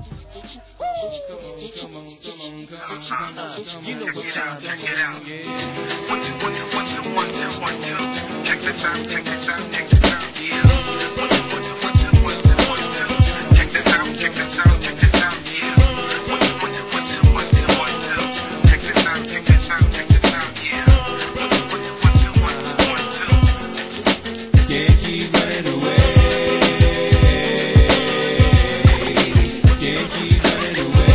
You know what time, check it out. 1, 2, 1, 2, 1, 2, 1, 2, 1, 2. Check this out, check this out, check this out, yeah. 1, 2, 1, 2, 1, 2, 1, 2, 1, 2. Check this out, check this out, check this out, yeah. 1, 2, 1, 2, 1, 2, 1, 2, 1, 2. Check this out, check this out, check this out, yeah. 1, 2, 1, 2, 1, 2, 1, 2, 1, 2. Can't keep running away. Can't keep running away.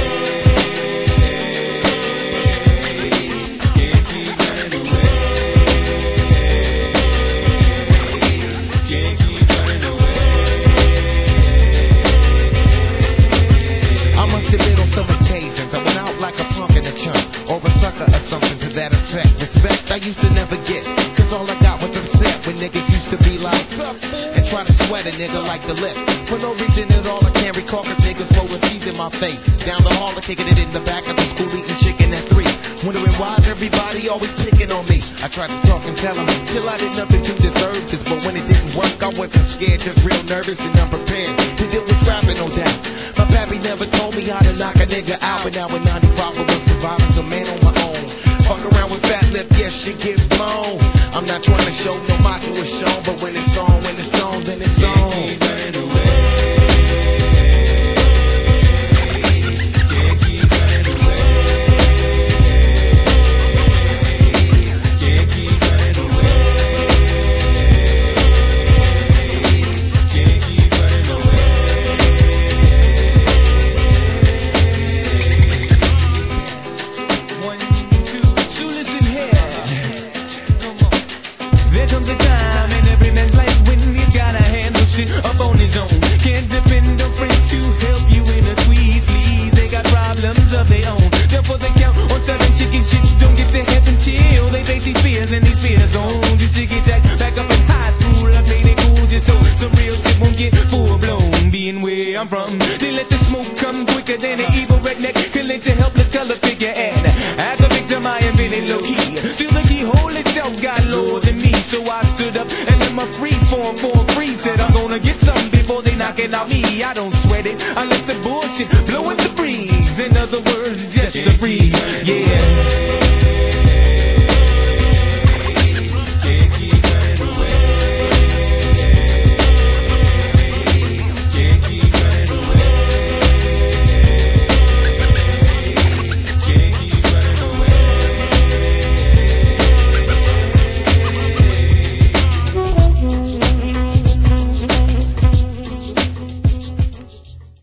Respect I used to never get, cause all I got was upset when niggas used to be like, and try to sweat a nigga like the lip. For no reason at all, I can't recall cause niggas rolling C's in my face. Down the hall, kicking it in the back of the school, eating chicken at 3. Wondering why's everybody always picking on me. I tried to talk and tell them, till I did nothing to deserve this. But when it didn't work, I wasn't scared, just real nervous and unprepared to deal with scrapping, no doubt. My pappy never told me how to knock a nigga out, but now in 95 I was surviving, a man on my own. Fuck around with fat lip, yes, she get blown. I'm not trying to show no macho is shown, but when it's on, then it's on. Can't keep running away. Can't keep running away. Can't keep running away. Can't keep running away. There comes a time in every man's life when he's gotta handle shit up on his own. Can't depend on friends to help you in a squeeze, please. They got problems of their own. Therefore they count on 7 chicken shits. Don't get to heaven till they face these fears and these fears on. Used to get that back up in high school. I played it cool just so some real shit won't get full blown. Being where I'm from, they let the smoke come quicker than an evil redneck can lend to helpless color figure. And as a victim I am feeling low key. Still the keyhole itself got lower than me. So I stood up and let my free form for free. Said I'm gonna get something before they knock it out me. I don't sweat it,